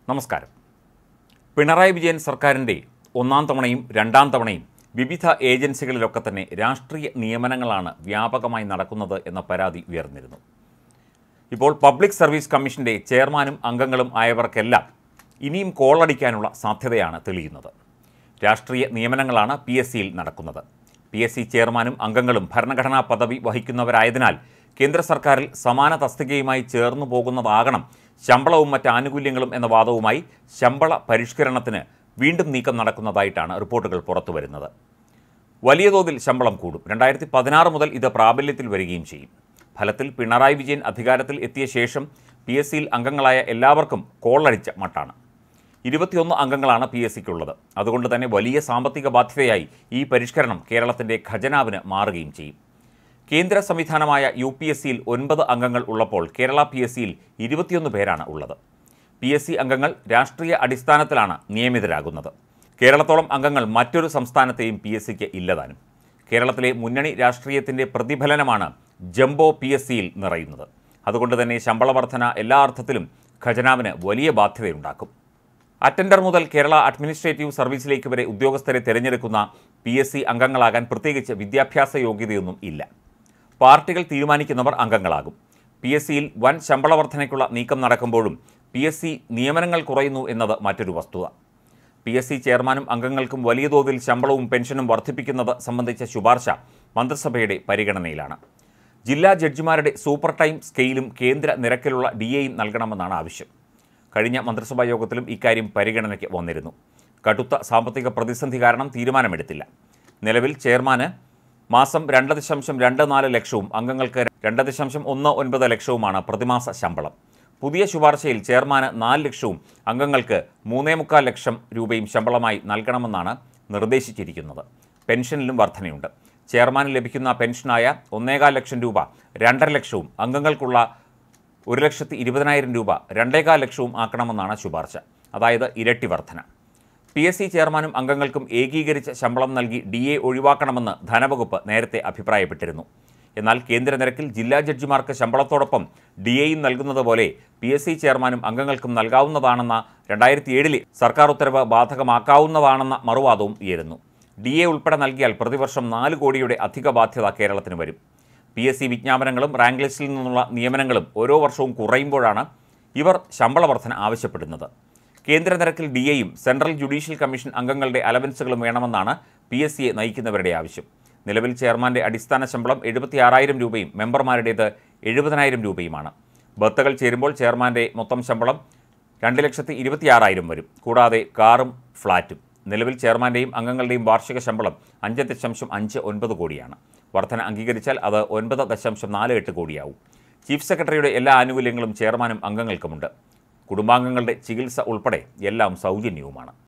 നമസ്കാരം. പിണറായി വിജയൻ സർക്കാരിൻ്റെ ഒന്നാം തവണയും രണ്ടാം തവണയും വിവിധ ഏജൻസികളിലൊക്കെ തന്നെ രാഷ്ട്രീയ നിയമനങ്ങളാണ് വ്യാപകമായി നടക്കുന്നത് എന്ന പരാതി ഉയർന്നിരുന്നു. ഇപ്പോൾ പബ്ലിക് സർവീസ് കമ്മീഷൻ്റെ ചെയർമാനും അംഗങ്ങളും ആയവർക്കെല്ലാം ഇനിയും കോളടിക്കാനുള്ള സാധ്യതയാണ് തെളിയുന്നത്. രാഷ്ട്രീയ നിയമനങ്ങളാണ് PSCയിൽ നടക്കുന്നത്. PSC ചെയർമാനും അംഗങ്ങളും ഭരണഘടനാ പദവി വഹിക്കുന്നവരായതിനാൽ കേന്ദ്ര സർക്കാരിൽ സമാന തസ്തികയുമായി ചേർന്നു പോകുന്നതാകണം ശമ്പളവും മറ്റ് ആനുകൂല്യങ്ങളും എന്ന വാദവുമായി ശമ്പള പരിഷ്കരണത്തിന് വീണ്ടും നീക്കം നടക്കുന്നതായിട്ടാണ് റിപ്പോർട്ടുകൾ പുറത്തുവരുന്നത്. വലിയ തോതിൽ ശമ്പളം കൂടും. 2016 മുതൽ ഇത് പ്രാബല്യത്തിൽ വരികയും ചെയ്യും. ഫലത്തിൽ പിണറായി വിജയൻ അധികാരത്തിൽ എത്തിയ ശേഷം PSCയിൽ അംഗങ്ങളായ എല്ലാവർക്കും കോളടിച്ച മട്ടാണ്. 21 അംഗങ്ങളാണ് PSCക്കുള്ളത്. അതുകൊണ്ട് തന്നെ വലിയ സാമ്പത്തിക ബാധ്യതയായി ഈ പരിഷ്കരണം കേരളത്തിൻ്റെ ഖജനാവിന് മാറുകയും ചെയ്യും. കേന്ദ്ര സംവിധാനമായ UPSCയിൽ 9 അംഗങ്ങൾ ഉള്ളപ്പോൾ കേരള PSCയിൽ 21 പേരാണ് ഉള്ളത്. PSC അംഗങ്ങൾ രാഷ്ട്രീയ അടിസ്ഥാനത്തിലാണ് നിയമിതരാകുന്നത്. കേരളത്തോളം അംഗങ്ങൾ മറ്റൊരു സംസ്ഥാനത്തെയും PSCക്ക് ഇല്ലതാനും. കേരളത്തിലെ മുന്നണി രാഷ്ട്രീയത്തിൻ്റെ പ്രതിഫലനമാണ് ജംബോ PSCയിൽ നിറയുന്നത്. അതുകൊണ്ട് തന്നെ ശമ്പള വർധന എല്ലാ അർത്ഥത്തിലും ഖജനാവിന് വലിയ ബാധ്യതയുണ്ടാക്കും. അറ്റൻഡർ മുതൽ കേരള അഡ്മിനിസ്ട്രേറ്റീവ് സർവീസിലേക്ക് വരെ ഉദ്യോഗസ്ഥരെ തിരഞ്ഞെടുക്കുന്ന PSC അംഗങ്ങളാകാൻ പ്രത്യേകിച്ച് വിദ്യാഭ്യാസ യോഗ്യതയൊന്നും ഇല്ല. പാർട്ടികൾ തീരുമാനിക്കുന്നവർ അംഗങ്ങളാകും. PSCയിൽ വൻ ശമ്പള വർധനയ്ക്കുള്ള നീക്കം നടക്കുമ്പോഴും PSC നിയമനങ്ങൾ കുറയുന്നു എന്നത് മറ്റൊരു വസ്തുത. PSC ചെയർമാനും അംഗങ്ങൾക്കും വലിയ തോതിൽ ശമ്പളവും പെൻഷനും വർദ്ധിപ്പിക്കുന്നത് സംബന്ധിച്ച ശുപാർശ മന്ത്രിസഭയുടെ പരിഗണനയിലാണ്. ജില്ലാ ജഡ്ജിമാരുടെ സൂപ്പർ ടൈം സ്കെയിലും കേന്ദ്ര നിരക്കിലുള്ള DAയും നൽകണമെന്നാണ് ആവശ്യം. കഴിഞ്ഞ മന്ത്രിസഭാ യോഗത്തിലും ഇക്കാര്യം പരിഗണനയ്ക്ക് വന്നിരുന്നു. കടുത്ത സാമ്പത്തിക പ്രതിസന്ധി കാരണം തീരുമാനമെടുത്തില്ല. നിലവിൽ ചെയർമാന് മാസം 2.24 ലക്ഷവും അംഗങ്ങൾക്ക് 2.19 ലക്ഷവുമാണ് പ്രതിമാസ ശമ്പളം. പുതിയ ശുപാർശയിൽ ചെയർമാന് 4 ലക്ഷവും അംഗങ്ങൾക്ക് 3.25 ലക്ഷം രൂപയും ശമ്പളമായി നൽകണമെന്നാണ് നിർദ്ദേശിച്ചിരിക്കുന്നത്. പെൻഷനിലും വർധനയുണ്ട്. ചെയർമാന് ലഭിക്കുന്ന പെൻഷനായ 1.25 ലക്ഷം രൂപ 2.5 ലക്ഷവും അംഗങ്ങൾക്കുള്ള 1,20,000 രൂപ 2.25 ലക്ഷവും ആക്കണമെന്നാണ് ശുപാർശ. അതായത് ഇരട്ടി വർധന. PSC ചെയർമാനും അംഗങ്ങൾക്കും ഏകീകരിച്ച ശമ്പളം നൽകി DA ഒഴിവാക്കണമെന്ന് ധനവകുപ്പ് നേരത്തെ അഭിപ്രായപ്പെട്ടിരുന്നു. എന്നാൽ കേന്ദ്ര നിരക്കിൽ ജില്ലാ ജഡ്ജിമാർക്ക് ശമ്പളത്തോടൊപ്പം DAയും നൽകുന്നത് പോലെ PSC ചെയർമാനും അംഗങ്ങൾക്കും നൽകാവുന്നതാണെന്ന 2007 സർക്കാർ ഉത്തരവ് ബാധകമാക്കാവുന്നതാണെന്ന മറുവാദവും ഉയരുന്നു. DA ഉൾപ്പെടെ നൽകിയാൽ പ്രതിവർഷം 4 കോടിയുടെ അധിക ബാധ്യത കേരളത്തിന് വരും. PSC വിജ്ഞാപനങ്ങളും റാങ്ക് ലിസ്റ്റിൽ നിന്നുള്ള നിയമനങ്ങളും ഓരോ വർഷവും കുറയുമ്പോഴാണ് ഇവർ ശമ്പള വർധന ആവശ്യപ്പെടുന്നത്. കേന്ദ്ര നിരക്കിൽ DAയും സെൻട്രൽ ജുഡീഷ്യൽ കമ്മീഷൻ അംഗങ്ങളുടെ അലവൻസുകളും വേണമെന്നാണ് PSCയെ നയിക്കുന്നവരുടെ ആവശ്യം. നിലവിൽ ചെയർമാൻ്റെ അടിസ്ഥാന ശമ്പളം 76,000 രൂപയും മെമ്പർമാരുടേത് 70,000 രൂപയുമാണ്. ബർത്തുകൾ ചേരുമ്പോൾ ചെയർമാൻ്റെ മൊത്തം ശമ്പളം 2,26,000 വരും. കൂടാതെ കാറും ഫ്ളാറ്റും. നിലവിൽ ചെയർമാൻ്റെയും അംഗങ്ങളുടെയും വാർഷിക ശമ്പളം 5.59 കോടിയാണ്. വർധന അംഗീകരിച്ചാൽ അത് 9.48 കോടിയാവും. ചീഫ് സെക്രട്ടറിയുടെ എല്ലാ ആനുകൂല്യങ്ങളും ചെയർമാനും അംഗങ്ങൾക്കുമുണ്ട്. കുടുംബാംഗങ്ങളുടെ ചികിത്സ ഉൾപ്പെടെ എല്ലാം സൗജന്യവുമാണ്.